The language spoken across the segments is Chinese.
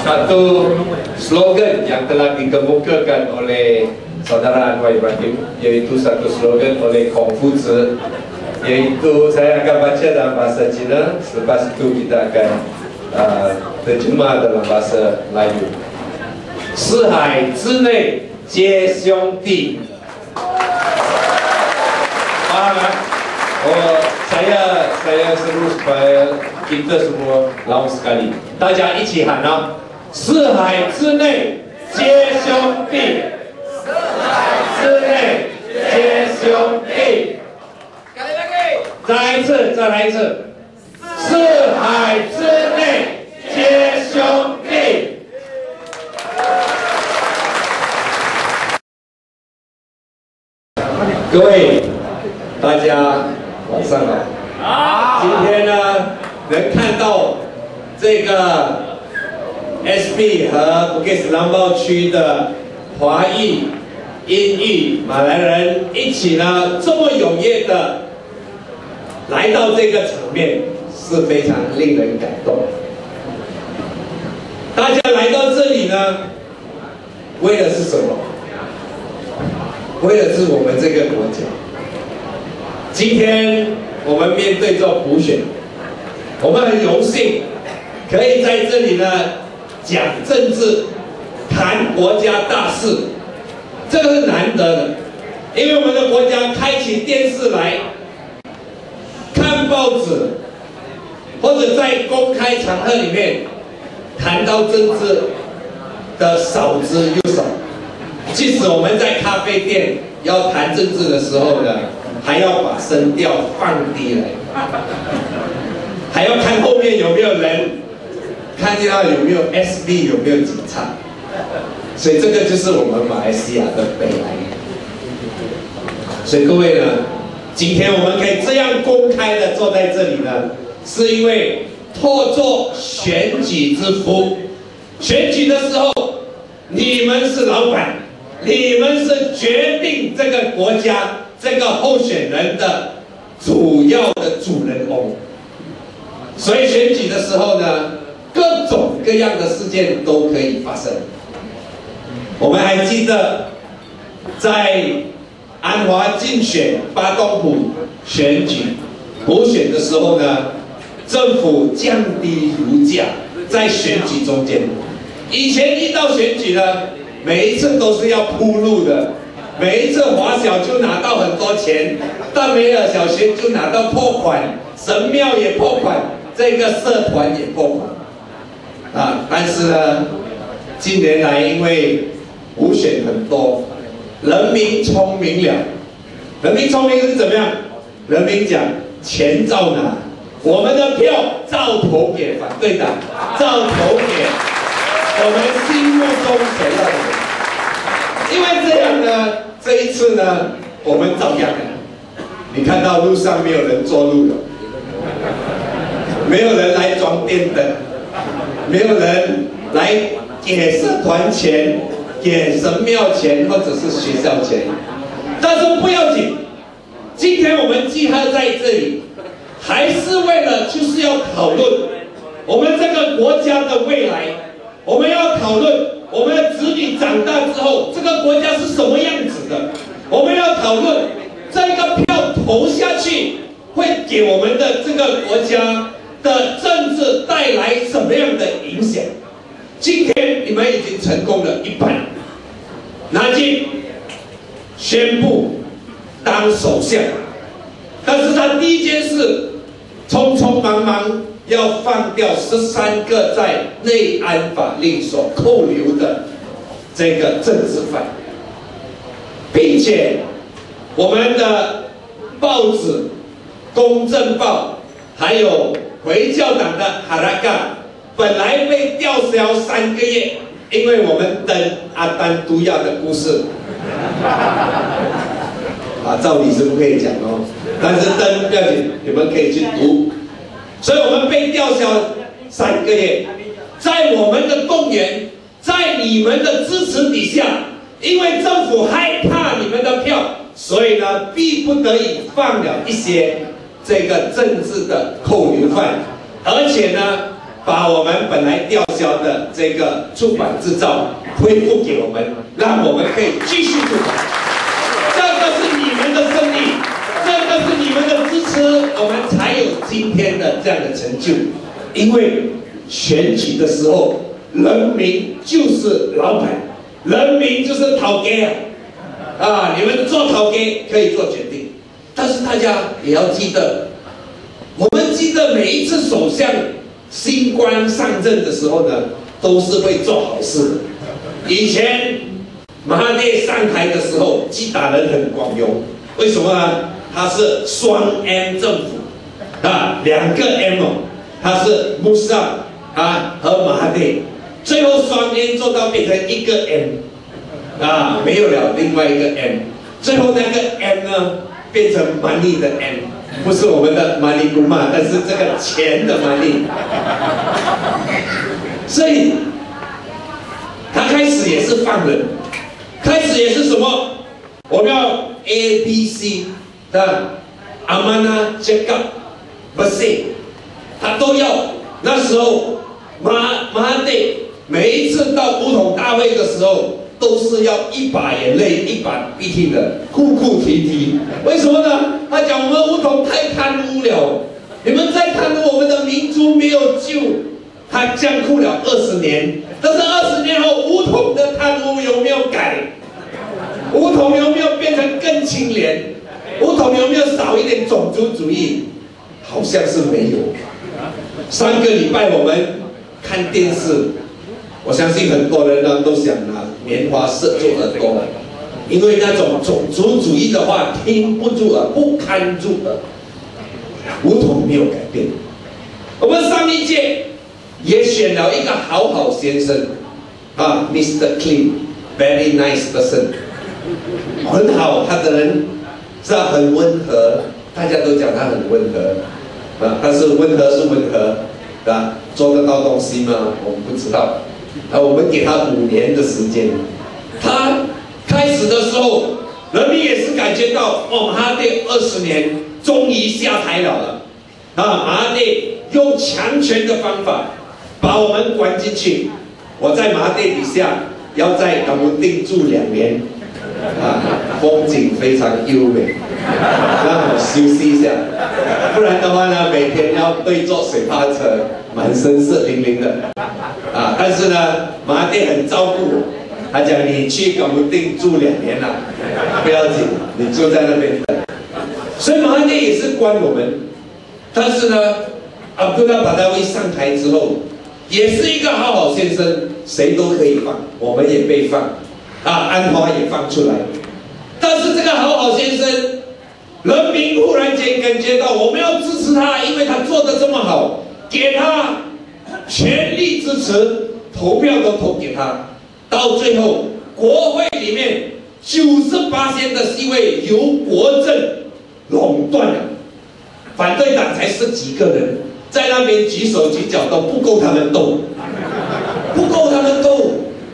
Satu slogan yang telah dikemukakan oleh saudara Anwar Ibrahim, yaitu satu slogan oleh Konghucu, yaitu saya akan baca dalam bahasa Cina, selepas itu kita akan terjemah dalam bahasa Melayu. 四海之内皆兄弟。Faham kan? Saya seru supaya kita semua lawan sekali. 大家一起喊啊！四海之内皆兄弟，四海之内皆兄弟。再来一次，四海之内皆兄弟。各位，大家晚上好。今天呢，能看到这个 SB 和布吉斯兰邦区的华裔、印裔、马来人一起呢，这么踊跃的来到这个场面，是非常令人感动。大家来到这里呢，为的是什么？为的是我们这个国家。今天我们面对着普选，我们很荣幸可以在这里呢讲政治、谈国家大事，这个是难得的，因为我们的国家开起电视来，看报纸，或者在公开场合里面谈到政治的少之又少。即使我们在咖啡店要谈政治的时候呢，还要把声调放低来，还要看后面有没有人，看见到有没有 SB 有没有警察，所以这个就是我们马来西亚的悲哀。所以各位呢，今天我们可以这样公开的坐在这里呢，是因为托作选举之福。选举的时候，你们是老板。你们是决定这个国家、这个候选人的主要的主人翁，所以选举的时候呢，各种各样的事件都可以发生。我们还记得，在安华竞选巴东埔选举补选的时候呢，政府降低油价，在选举中间，以前一到选举呢。每一次都是要铺路的，每一次华小就拿到很多钱，大梅尔小学就拿到破款，神庙也破款，这个社团也破款，但是呢，近年来因为补选很多，人民聪明了，人民聪明是怎么样？人民讲钱照拿，我们的票照投给反对党，照投给我们心目中想要的人。因为这样呢，这一次呢，我们照样的。你看到路上没有人做路的，没有人来装电灯，没有人来给社团钱、给神庙钱或者是学校钱，但是不要紧，今天我们集合在这里，还是为了就是要讨论我们这个国家的未来，我们要讨论。我们的子女长大之后，这个国家是什么样子的？我们要讨论这个票投下去会给我们的这个国家的政治带来什么样的影响？今天你们已经成功了一半，拿进宣布当首相，但是他第一件事，匆匆忙忙。要放掉13个在内安法令所扣留的这个政治犯，并且我们的报纸《公正报》还有回教党的哈拉嘎，本来被吊销3个月，因为我们登阿丹都亚的故事，照理是不可以讲哦，但是登不要紧，你们可以去读。所以我们被吊销3个月，在我们的动员，在你们的支持底下，因为政府害怕你们的票，所以呢，逼不得已放了一些这个政治的扣留犯，而且呢， 把我们本来吊销的这个出版执照恢复给我们，让我们可以继续出版。这个是你们的胜利，这个是你们的支持，我们才有今天的这样的成就。因为选举的时候，人民就是老板，人民就是头家啊！你们做头家可以做决定，但是大家也要记得，我们记得每一次首相新官上任的时候呢，都是会做好事的。以前马哈蒂上台的时候，击打人很光荣，为什么呢？他是双 M 政府啊，2个 M 哦，他是穆萨啊和马哈蒂，最后双 M 做到变成1个 M 啊，没有了另外一个 M， 最后那个 M 呢变成 money 的 M。不是我们的马里古玛，但是这个钱的马里，所以他开始也是放人，开始也是什么？我们要 ABC 的阿曼纳杰克不是，他都要。那时候马哈蒂每一次到武统大会的时候，都是要一把眼泪一把鼻涕的哭哭啼啼。为什么呢？他讲我们武统太贪污了，你们再贪污，我们的民族没有救。他僵酷了20年，但是20年后，武统的贪污有没有改？武统有没有变成更清廉？武统有没有少一点种族主义？好像是没有。上个礼拜我们看电视。我相信很多人呢都想拿棉花射住耳朵，因为那种种族主义的话听不住耳，不堪入耳。武统没有改变，我们上一届也选了一个好好先生啊 ，Mr. Clean，very nice person， 很好，他的人是很温和，大家都讲他很温和啊，但是温和是温和啊，做得到东西吗？我们不知道。我们给他5年的时间。他开始的时候，人民也是感觉到，马哈蒂20年终于下台了啊！马哈蒂用强权的方法把我们关进去。我在马哈蒂底下要在港务町住2年，啊，风景非常优美，让我休息一下。不然的话呢，每天要对坐水炮车，满身是淋淋的。啊，但是呢，马哈蒂很照顾我，他讲你去港务町住2年了，不要紧，你住在那边等。所以马哈蒂也是关我们，但是呢，阿卜杜拉·巴达维上台之后，也是一个好好先生，谁都可以放，我们也被放，啊，安华也放出来。但是这个好好先生，人民忽然间感觉到我们要支持他，因为他做得这么好，给他全力支持，投票都投给他。到最后，国会里面98%的席位由国政垄断了，反对党才10几个人，在那边举手举脚都不够他们斗，不够他们斗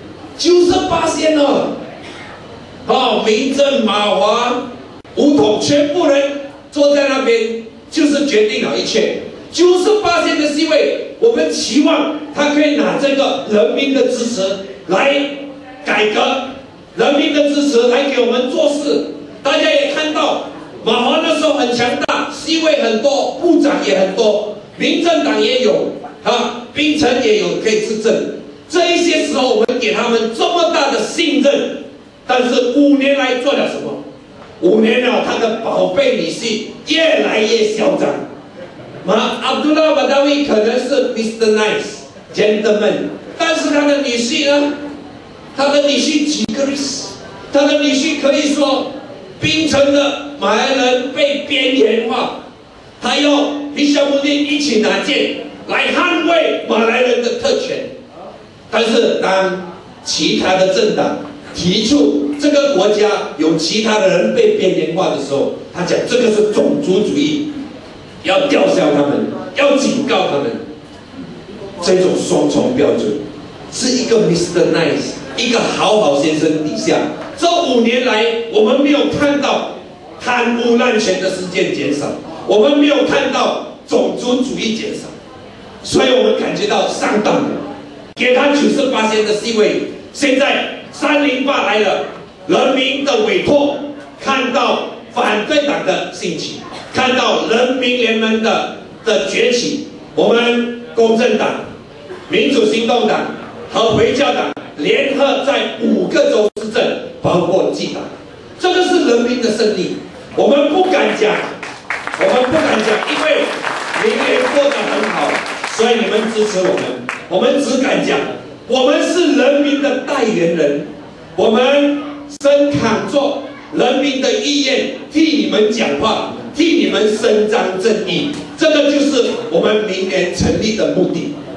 ，98%哦。哦，民政、马华、武统，全部人坐在那边，就是决定了一切。98%的席位，我们期望他可以拿这个人民的支持来改革，人民的支持来给我们做事。大家也看到，马华那时候很强大，席位很多，部长也很多，民政党也有，啊，槟城也有可以执政。这一些时候，我们给他们这么大的信任，但是5年来做了什么？5年了，他的宝贝女婿越来越嚣张。阿卜杜拉·巴达维可能是 Mr. Nice Gentleman， 但是他的女婿呢？他的女婿几个历史？他的女婿可以说，槟城的马来人被边缘化，他要伊夏穆丁一起拿剑来捍卫马来人的特权。但是当其他的政党提出这个国家有其他的人被边缘化的时候，他讲这个是种族主义。要吊销他们，要警告他们，这种双重标准，是一个 Mr. Nice， 一个好好先生底下，这5年来，我们没有看到贪污滥权的事件减少，我们没有看到种族主义减少， 所以我们感觉到上当了。给他98%的席位，现在308来了，人民的委托，看到反对党的兴起，看到人民联盟的崛起，我们公正党、民主行动党和回教党联合在5个州执政，包括基党，这个是人民的胜利。我们不敢讲，因为明年过得很好，所以你们支持我们。我们只敢讲，我们是人民的代言人，我们声扛做人民的意愿，替你们讲话，替你们伸张正义。这个就是我们明年成立的目的。